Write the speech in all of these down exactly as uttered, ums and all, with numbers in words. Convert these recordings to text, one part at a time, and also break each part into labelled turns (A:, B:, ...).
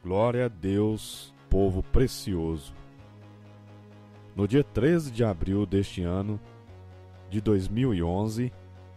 A: Glória a Deus, povo precioso. No dia treze de abril deste ano, de dois mil e onze,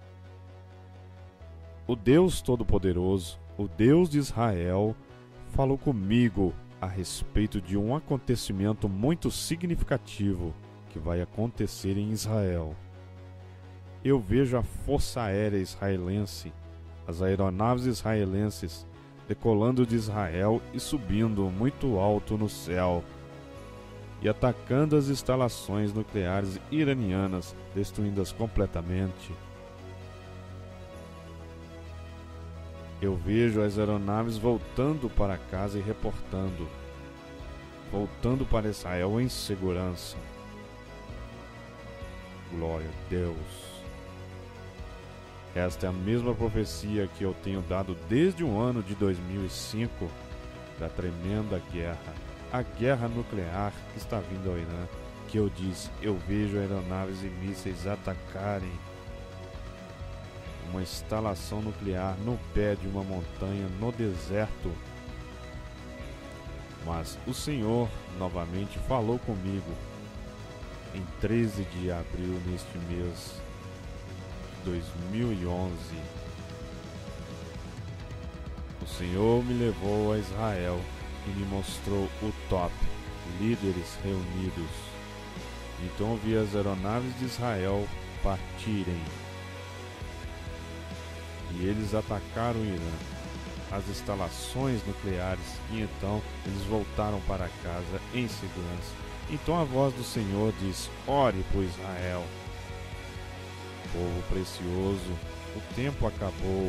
A: o Deus Todo-Poderoso, o Deus de Israel, falou comigo a respeito de um acontecimento muito significativo que vai acontecer em Israel. Eu vejo a Força Aérea Israelense, as aeronaves israelenses, decolando de Israel e subindo muito alto no céu e atacando as instalações nucleares iranianas, destruindo-as completamente. Eu vejo as aeronaves voltando para casa e reportando, voltando para Israel em segurança. Glória a Deus. Esta é a mesma profecia que eu tenho dado desde o ano de dois mil e cinco, da tremenda guerra, a guerra nuclear que está vindo ao Irã, que eu disse, eu vejo aeronaves e mísseis atacarem uma instalação nuclear no pé de uma montanha no deserto. Mas o Senhor novamente falou comigo em treze de abril neste mês de dois mil e onze. O Senhor me levou a Israel e me mostrou o top, líderes reunidos. Então eu vi as aeronaves de Israel partirem. E eles atacaram o Irã, as instalações nucleares, e então eles voltaram para casa em segurança. Então a voz do Senhor diz: ore por Israel. Povo precioso, o tempo acabou.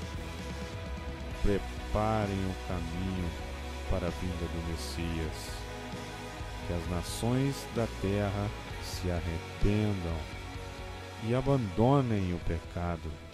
A: Preparem o caminho para a vinda do Messias. Que as nações da terra se arrependam e abandonem o pecado.